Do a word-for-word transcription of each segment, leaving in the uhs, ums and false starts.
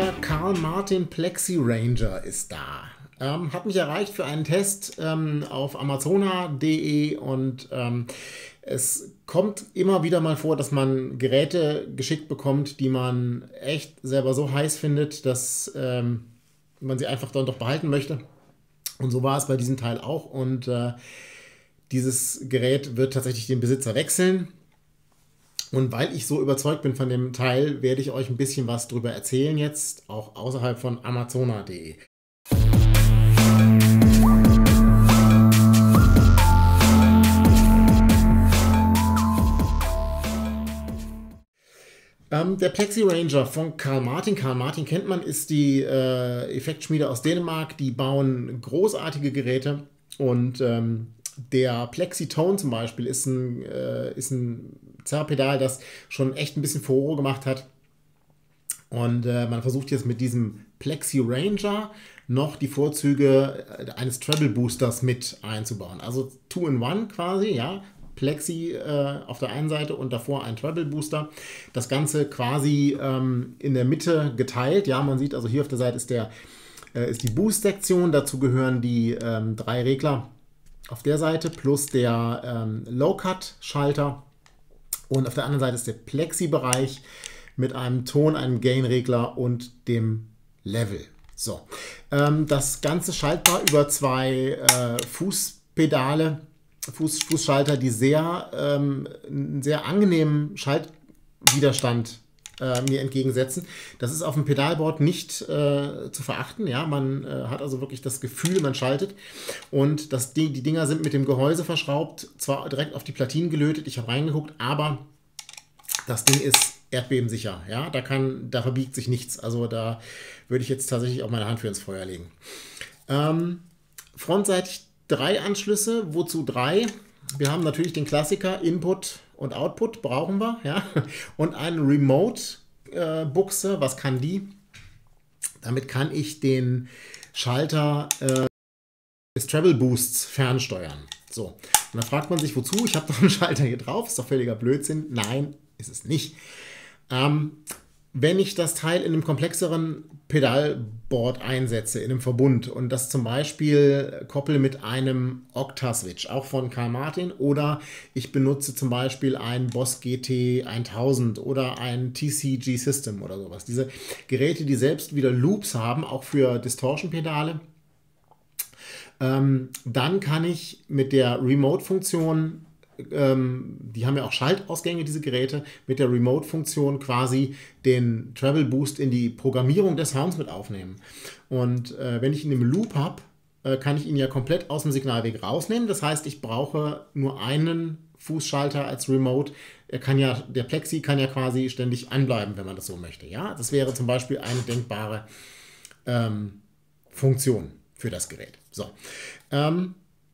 der Carl Martin Plexi Ranger ist da. Ähm, hat mich erreicht für einen Test ähm, auf amazona punkt de und ähm, es kommt immer wieder mal vor, dass man Geräte geschickt bekommt, die man echt selber so heiß findet, dass ähm, man sie einfach dann doch behalten möchte. Und so war es bei diesem Teil auch. Und äh, dieses Gerät wird tatsächlich den Besitzer wechseln. Und weil ich so überzeugt bin von dem Teil, werde ich euch ein bisschen was darüber erzählen jetzt, auch außerhalb von amazona punkt de. Ähm, der Plexi Ranger von Carl Martin. Carl Martin kennt man, ist die äh, Effektschmiede aus Dänemark. Die bauen großartige Geräte und ähm, der Plexi Tone zum Beispiel ist ein, äh, ist ein Zerrpedal, das schon echt ein bisschen Furore gemacht hat. Und äh, man versucht jetzt mit diesem Plexi Ranger noch die Vorzüge eines Treble Boosters mit einzubauen. Also two in one quasi, ja. Plexi äh, auf der einen Seite und davor ein Treble Booster. Das Ganze quasi ähm, in der Mitte geteilt. Ja, man sieht also hier auf der Seite ist, der, äh, ist die Boost-Sektion. Dazu gehören die ähm, drei Regler auf der Seite plus der ähm, Low-Cut-Schalter. Und auf der anderen Seite ist der Plexi-Bereich mit einem Ton, einem Gain-Regler und dem Level. So, ähm, das Ganze schaltbar über zwei äh, Fußpedale. Fuß, Fußschalter, die sehr, ähm, einen sehr angenehmen Schaltwiderstand äh, mir entgegensetzen. Das ist auf dem Pedalboard nicht äh, zu verachten. Ja? Man äh, hat also wirklich das Gefühl, man schaltet. Und das, die, die Dinger sind mit dem Gehäuse verschraubt, zwar direkt auf die Platinen gelötet, ich habe reingeguckt, aber das Ding ist erdbebensicher. Ja? Da, kann, da verbiegt sich nichts. Also da würde ich jetzt tatsächlich auch meine Hand für ins Feuer legen. Ähm, frontseitig drei Anschlüsse. Wozu drei? Wir haben natürlich den Klassiker Input und Output, brauchen wir. Ja? Und eine Remote-Buchse. Äh, Was kann die? Damit kann ich den Schalter äh, des Treble Boosts fernsteuern. So, und dann fragt man sich, wozu? Ich habe doch einen Schalter hier drauf. Ist doch völliger Blödsinn. Nein, ist es nicht. Ähm, wenn ich das Teil in einem komplexeren Pedalboard einsetze, in einem Verbund und das zum Beispiel koppel mit einem Octa-Switch, auch von Carl Martin, oder ich benutze zum Beispiel ein Boss G T tausend oder ein T C G System oder sowas. Diese Geräte, die selbst wieder Loops haben, auch für Distortion-Pedale, ähm, dann kann ich mit der Remote-Funktion, die haben ja auch Schaltausgänge, diese Geräte, mit der Remote-Funktion quasi den Treble Boost in die Programmierung des Sounds mit aufnehmen. Und äh, wenn ich ihn im Loop habe, äh, kann ich ihn ja komplett aus dem Signalweg rausnehmen. Das heißt, ich brauche nur einen Fußschalter als Remote. Er kann ja, der Plexi kann ja quasi ständig anbleiben, wenn man das so möchte. Ja? Das wäre zum Beispiel eine denkbare ähm, Funktion für das Gerät. So. Ähm,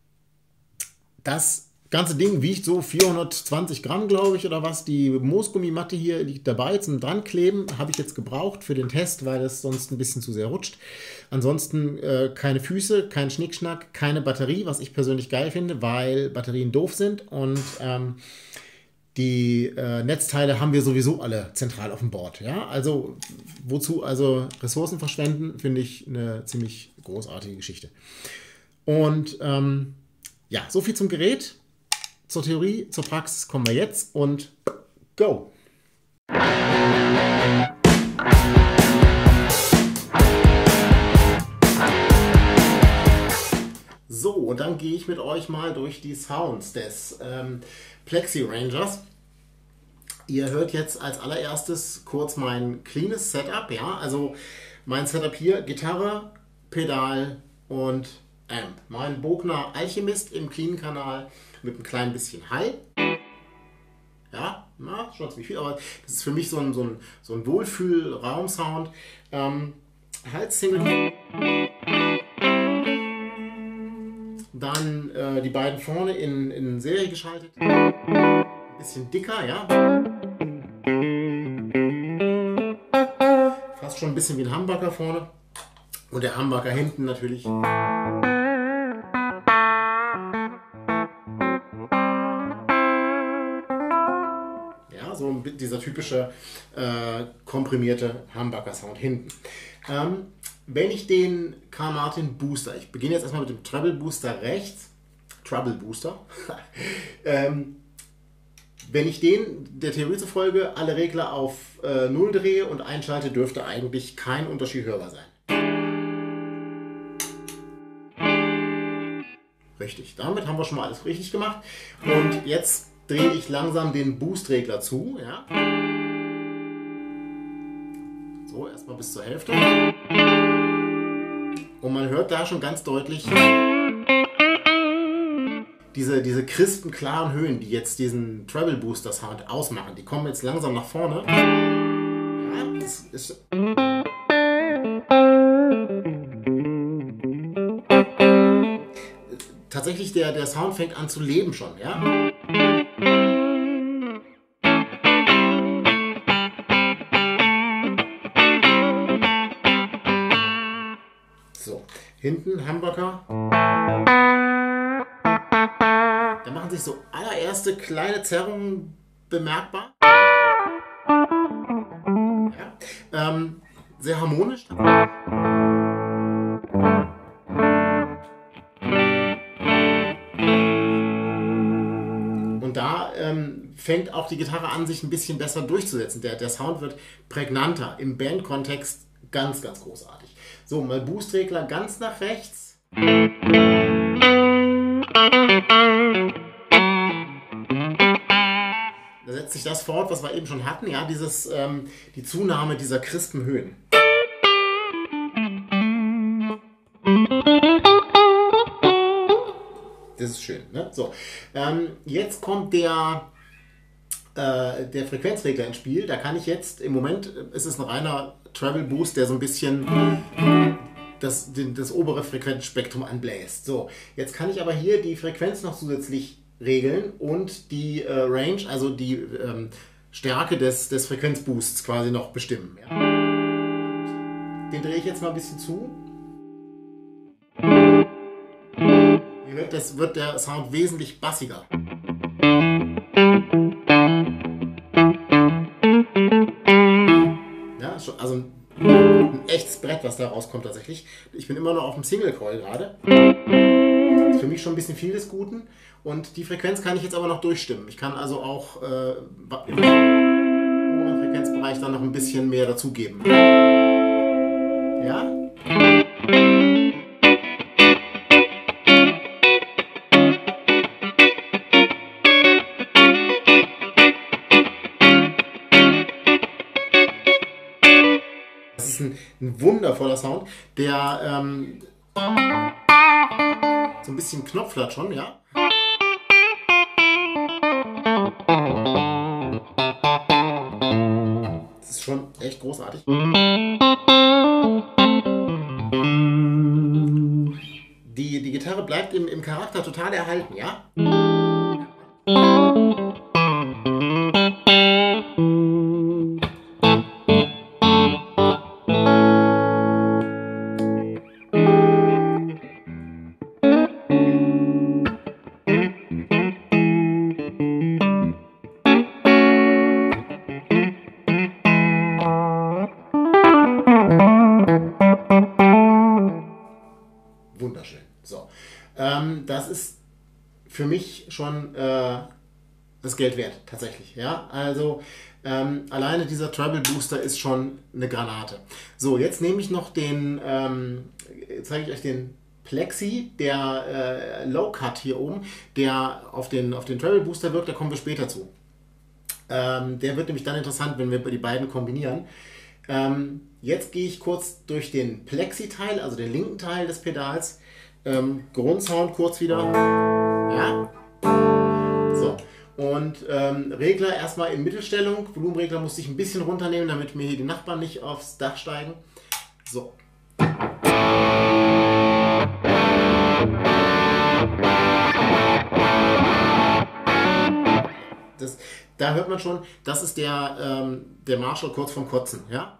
das ganze Ding wiegt so vierhundertzwanzig Gramm, glaube ich, oder was. Die Moosgummimatte hier liegt dabei zum Drankleben. Habe ich jetzt gebraucht für den Test, weil es sonst ein bisschen zu sehr rutscht. Ansonsten äh, keine Füße, kein Schnickschnack, keine Batterie, was ich persönlich geil finde, weil Batterien doof sind. Und ähm, die äh, Netzteile haben wir sowieso alle zentral auf dem Board. Ja? Also wozu also Ressourcen verschwenden, finde ich eine ziemlich großartige Geschichte. Und ähm, ja, so viel zum Gerät. Zur Theorie, zur Praxis kommen wir jetzt und go! So, und dann gehe ich mit euch mal durch die Sounds des ähm, Plexi Rangers. Ihr hört jetzt als allererstes kurz mein cleanes Setup. Ja, also mein Setup hier, Gitarre, Pedal und Amp. Mein Bogner Alchemist im Clean-Kanal mit ein klein bisschen Hall. Ja, na, schon ziemlich viel, aber das ist für mich so ein, so ein, so ein Wohlfühl-Raum-Sound. Ähm, Hals-Single. Dann äh, die beiden vorne in, in Serie geschaltet. Ein bisschen dicker, ja. Fast schon ein bisschen wie ein Humbucker vorne. Und der Humbucker hinten natürlich. dieser typische äh, komprimierte Humbucker-Sound hinten. Ähm, wenn ich den Carl Martin Booster, ich beginne jetzt erstmal mit dem Treble Booster rechts, Treble Booster, ähm, wenn ich den der Theorie zufolge alle Regler auf äh, null drehe und einschalte, dürfte eigentlich kein Unterschied hörbar sein. Richtig, damit haben wir schon mal alles richtig gemacht. Und jetzt drehe ich langsam den Boost-Regler zu. Ja? So, erstmal bis zur Hälfte. Und man hört da schon ganz deutlich diese, diese crispen, klaren Höhen, die jetzt diesen Treble Booster Sound ausmachen. Die kommen jetzt langsam nach vorne. Ja, das ist... Tatsächlich, der, der Sound fängt an zu leben schon, ja? So, hinten Humbucker. Da machen sich so allererste kleine Zerrungen bemerkbar. Ja, ähm, sehr harmonisch. Und da ähm, fängt auch die Gitarre an, sich ein bisschen besser durchzusetzen. Der, der Sound wird prägnanter, im Bandkontext ganz, ganz großartig. So, mal Boostregler ganz nach rechts. Da setzt sich das fort, was wir eben schon hatten, ja, dieses, ähm, die Zunahme dieser crispen Höhen. Das ist schön, ne? So, ähm, jetzt kommt der, äh, der Frequenzregler ins Spiel. Da kann ich jetzt, im Moment ist es ein reiner Treble Boost, der so ein bisschen das, den, das obere Frequenzspektrum anbläst. So, jetzt kann ich aber hier die Frequenz noch zusätzlich regeln und die äh, Range, also die ähm, Stärke des, des Frequenzboosts quasi noch bestimmen. Ja? Den drehe ich jetzt mal ein bisschen zu. Das wird der Sound wesentlich bassiger. Ja, also ein, ein echtes Brett, was da rauskommt tatsächlich. Ich bin immer noch auf dem Single Coil gerade. Das ist für mich schon ein bisschen viel des Guten. Und die Frequenz kann ich jetzt aber noch durchstimmen. Ich kann also auch äh, im oberen Frequenzbereich dann noch ein bisschen mehr dazugeben. Ja? Das ist ein, ein wundervoller Sound, der ähm, so ein bisschen knopflert schon, ja. Das ist schon echt großartig. Die, die Gitarre bleibt im, im Charakter total erhalten, ja. Wunderschön. So, ähm, das ist für mich schon äh, das Geld wert, tatsächlich. Ja, also ähm, alleine dieser Treble Booster ist schon eine Granate. So, jetzt nehme ich noch den, ähm, zeige ich euch den Plexi, der äh, Low Cut hier oben, der auf den, auf den Treble Booster wirkt, da kommen wir später zu. Ähm, der wird nämlich dann interessant, wenn wir die beiden kombinieren. Ähm, jetzt gehe ich kurz durch den Plexi-Teil, also den linken Teil des Pedals. Ähm, Grundsound kurz wieder. Ja. So. Und ähm, Regler erstmal in Mittelstellung. Volumenregler musste ich ein bisschen runternehmen, damit mir hier die Nachbarn nicht aufs Dach steigen. So. Das, da hört man schon, das ist der, ähm, der Marshall kurz vorm Kotzen. Ja?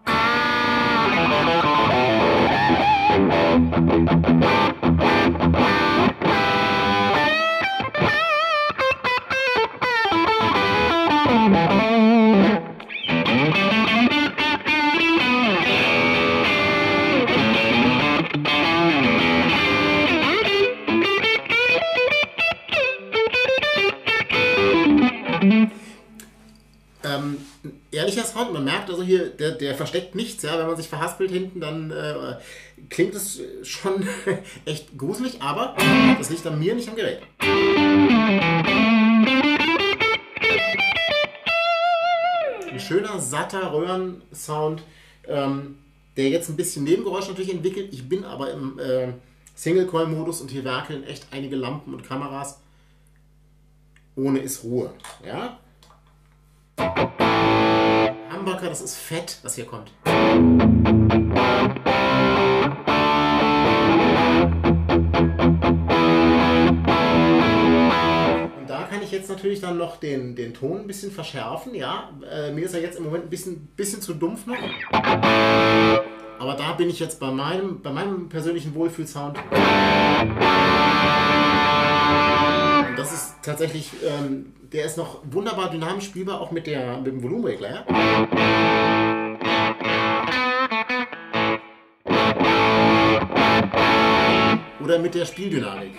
man merkt also hier, der, der versteckt nichts, ja, wenn man sich verhaspelt hinten, dann äh, klingt es schon echt gruselig, aber das liegt an mir, nicht am Gerät. Ein schöner, satter Röhrensound, ähm, der jetzt ein bisschen Nebengeräusch natürlich entwickelt. Ich bin aber im äh, Single-Coil-Modus und hier werkeln echt einige Lampen und Kameras. Ohne ist Ruhe. Ja? Humbucker, das ist fett, was hier kommt. Kann ich jetzt natürlich dann noch den, den Ton ein bisschen verschärfen, ja. Äh, mir ist er jetzt im Moment ein bisschen, bisschen zu dumpf noch. Aber da bin ich jetzt bei meinem, bei meinem persönlichen Wohlfühlsound. Und das ist tatsächlich, ähm, der ist noch wunderbar dynamisch spielbar, auch mit, der, mit dem Volumenregler. Ja? Oder mit der Spieldynamik.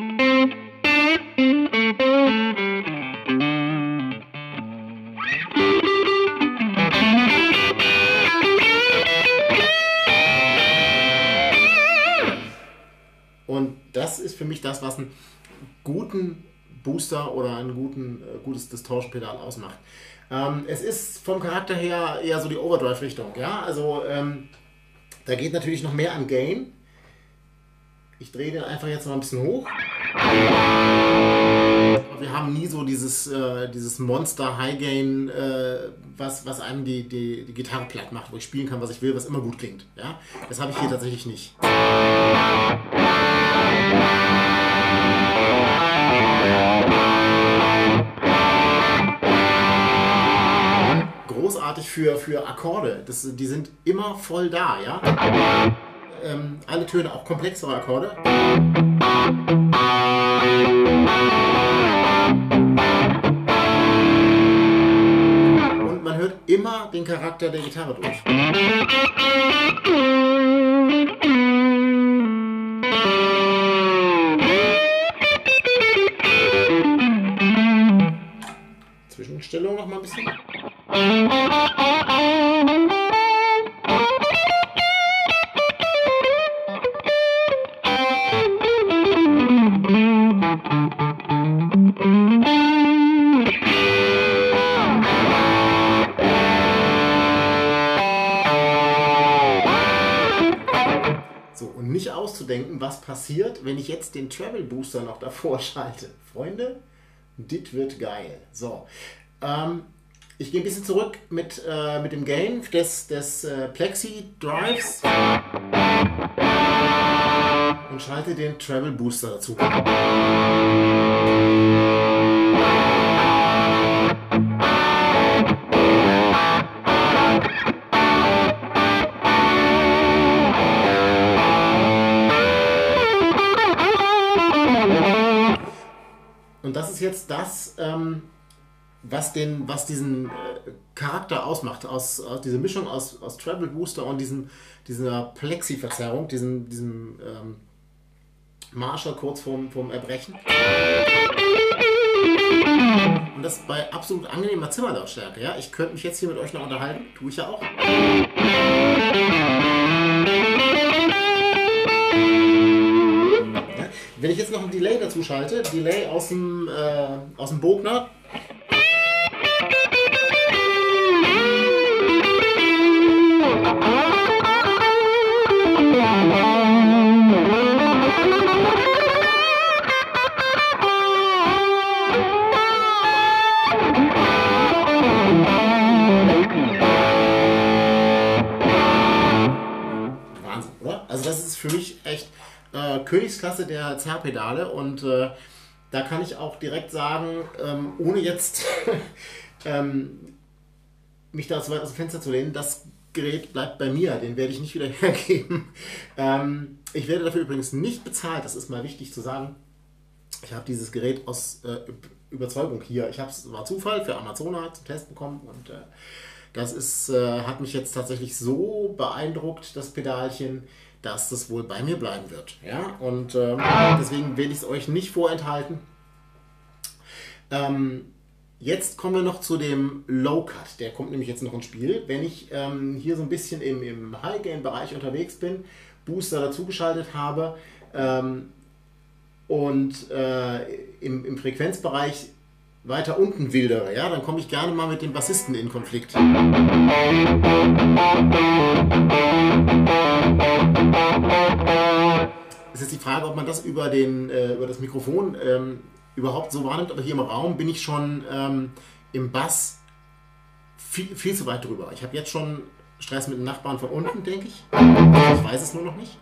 Und das ist für mich das, was einen guten Booster oder ein guten, äh, gutes Distortion-Pedal ausmacht. Ähm, es ist vom Charakter her eher so die Overdrive-Richtung. Ja? Also ähm, da geht natürlich noch mehr an Gain. Ich drehe den einfach jetzt mal ein bisschen hoch. Aber wir haben nie so dieses, äh, dieses Monster-High-Gain, äh, was, was einem die, die, die Gitarre platt macht, wo ich spielen kann, was ich will, was immer gut klingt. Ja? Das habe ich hier tatsächlich nicht. Großartig für, für Akkorde. Das, die sind immer voll da, ja. Ähm, alle Töne, auch komplexere Akkorde. Und man hört immer den Charakter der Gitarre durch. Zwischenstellung noch mal ein bisschen. So, und nicht auszudenken, was passiert, wenn ich jetzt den Treble Booster noch davor schalte. Freunde, das wird geil. So, ähm, ich gehe ein bisschen zurück mit, äh, mit dem Gain des, des äh, Plexi Drives und schalte den Treble Booster dazu. Und das ist jetzt das, ähm, was, den, was diesen äh, Charakter ausmacht, aus, aus dieser Mischung aus, aus Treble Booster und diesem, dieser Plexi-Verzerrung, diesem, diesem ähm, Marshall kurz vorm, vorm Erbrechen. Und das bei absolut angenehmer Zimmerlautstärke. Ja? Ich könnte mich jetzt hier mit euch noch unterhalten, tue ich ja auch. Ja? Wenn ich jetzt noch ein Delay dazu schalte, Delay aus dem, äh, aus dem Bogner. Wahnsinn, oder? Also das ist für mich echt äh, Königsklasse der Zerrpedale und äh, da kann ich auch direkt sagen, ähm, ohne jetzt ähm, mich da so weit aus dem Fenster zu lehnen, das Gerät bleibt bei mir, den werde ich nicht wieder hergeben. Ähm, ich werde dafür übrigens nicht bezahlt, das ist mal wichtig zu sagen. Ich habe dieses Gerät aus äh, Überzeugung hier. Ich habe es, war Zufall, für Amazona zum Test bekommen und äh, das ist, äh, hat mich jetzt tatsächlich so beeindruckt, das Pedalchen, dass das wohl bei mir bleiben wird. Ja? Und ähm, deswegen will ich es euch nicht vorenthalten. Ähm, Jetzt kommen wir noch zu dem Low Cut. Der kommt nämlich jetzt noch ins Spiel. Wenn ich ähm, hier so ein bisschen im, im High-Gain-Bereich unterwegs bin, Booster dazugeschaltet habe ähm, und äh, im, im Frequenzbereich weiter unten wildere, ja, dann komme ich gerne mal mit dem Bassisten in Konflikt. Es ist die Frage, ob man das über, den, äh, über das Mikrofon ähm, überhaupt so wahrnimmt, aber hier im Raum bin ich schon ähm, im Bass viel, viel zu weit drüber. Ich habe jetzt schon Stress mit dem Nachbarn von unten, denke ich. Ich weiß es nur noch nicht.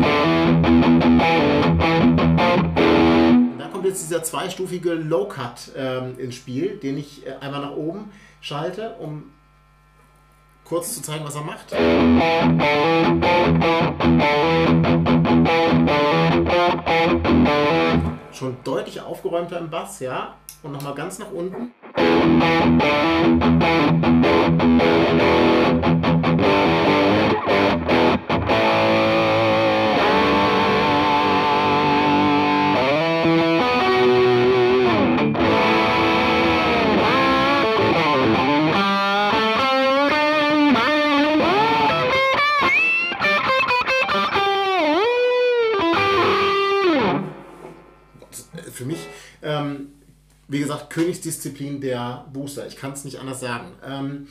Und da kommt jetzt dieser zweistufige Low Cut ähm, ins Spiel, den ich äh, einmal nach oben schalte, um kurz zu zeigen, was er macht. Schon deutlich aufgeräumter im Bass, ja. Und nochmal ganz nach unten. Für mich, ähm, wie gesagt, Königsdisziplin der Booster. Ich kann es nicht anders sagen. Ähm,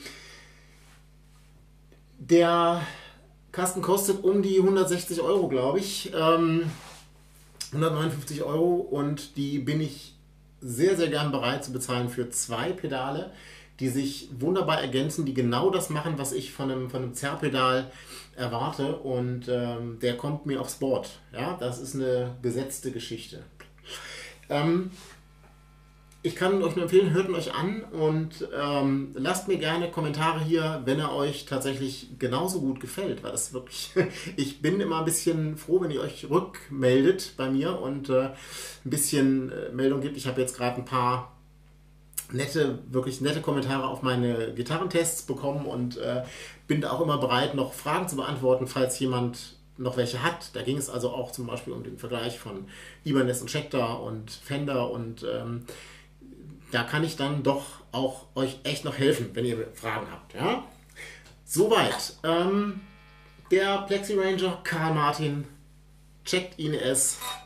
der Kasten kostet um die hundertsechzig Euro, glaube ich. Ähm, hundertneunundfünfzig Euro, und die bin ich sehr, sehr gern bereit zu bezahlen für zwei Pedale, die sich wunderbar ergänzen, die genau das machen, was ich von einem, von einem Zerrpedal erwarte, und ähm, der kommt mir aufs Board. Ja, das ist eine gesetzte Geschichte. Ähm, ich kann euch nur empfehlen, hört ihn euch an und ähm, lasst mir gerne Kommentare hier, wenn er euch tatsächlich genauso gut gefällt, weil das wirklich, ich bin immer ein bisschen froh, wenn ihr euch rückmeldet bei mir und äh, ein bisschen äh, Meldung gibt. Ich habe jetzt gerade ein paar nette, wirklich nette Kommentare auf meine Gitarrentests bekommen und äh, bin da auch immer bereit, noch Fragen zu beantworten, falls jemand noch welche hat. Da ging es also auch zum Beispiel um den Vergleich von Ibanez und Schecter und Fender, und ähm, da kann ich dann doch auch euch echt noch helfen, wenn ihr Fragen habt. Ja? Soweit. Ähm, der Plexi Ranger Carl Martin, checkt ihn es.